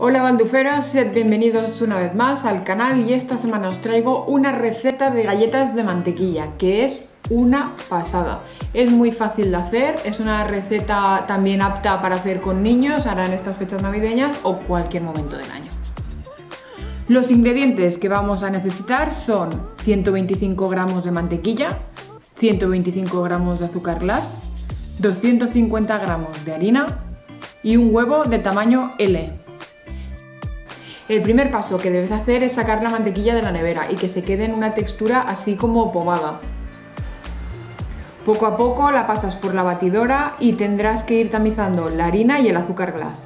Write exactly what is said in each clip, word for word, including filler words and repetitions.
Hola balduferos, sed bienvenidos una vez más al canal y esta semana os traigo una receta de galletas de mantequilla que es una pasada. Es muy fácil de hacer, es una receta también apta para hacer con niños, ahora en estas fechas navideñas o cualquier momento del año. Los ingredientes que vamos a necesitar son ciento veinticinco gramos de mantequilla, ciento veinticinco gramos de azúcar glass, doscientos cincuenta gramos de harina y un huevo de tamaño L. El primer paso que debes hacer es sacar la mantequilla de la nevera y que se quede en una textura así como pomada. Poco a poco la pasas por la batidora y tendrás que ir tamizando la harina y el azúcar glass.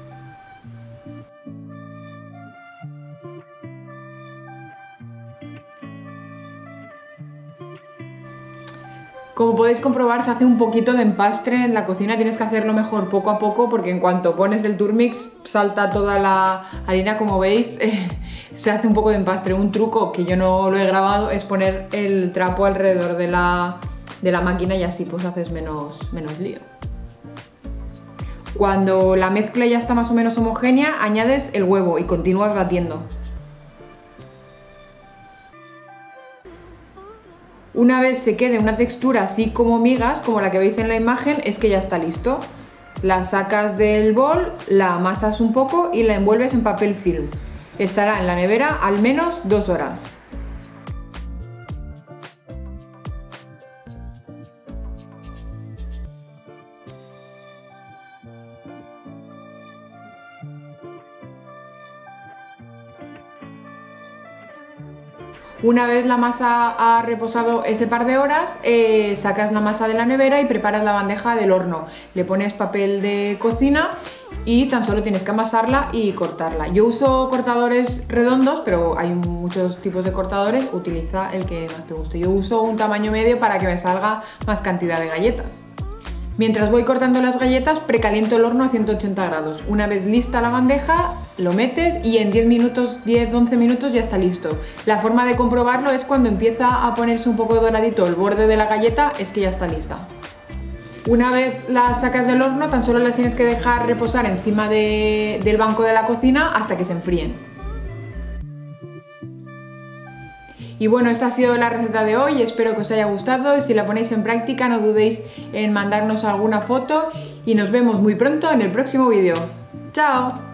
Como podéis comprobar, se hace un poquito de empastre en la cocina, tienes que hacerlo mejor poco a poco porque en cuanto pones el turmix salta toda la harina, como veis, eh, se hace un poco de empastre. Un truco que yo no lo he grabado es poner el trapo alrededor de la, de la máquina y así pues haces menos, menos lío. Cuando la mezcla ya está más o menos homogénea, añades el huevo y continúas batiendo. Una vez se quede una textura así como migas, como la que veis en la imagen, es que ya está listo. La sacas del bol, la amasas un poco y la envuelves en papel film. Estará en la nevera al menos dos horas. Una vez la masa ha reposado ese par de horas, eh, sacas la masa de la nevera y preparas la bandeja del horno. Le pones papel de cocina y tan solo tienes que amasarla y cortarla. Yo uso cortadores redondos, pero hay muchos tipos de cortadores, utiliza el que más te guste. Yo uso un tamaño medio para que me salga más cantidad de galletas. Mientras voy cortando las galletas, precaliento el horno a ciento ochenta grados. Una vez lista la bandeja, lo metes y en diez minutos, diez a once minutos ya está listo. La forma de comprobarlo es cuando empieza a ponerse un poco doradito el borde de la galleta, es que ya está lista. Una vez las sacas del horno, tan solo las tienes que dejar reposar encima de, del banco de la cocina hasta que se enfríen. Y bueno, esta ha sido la receta de hoy, espero que os haya gustado y si la ponéis en práctica no dudéis en mandarnos alguna foto y nos vemos muy pronto en el próximo vídeo. ¡Chao!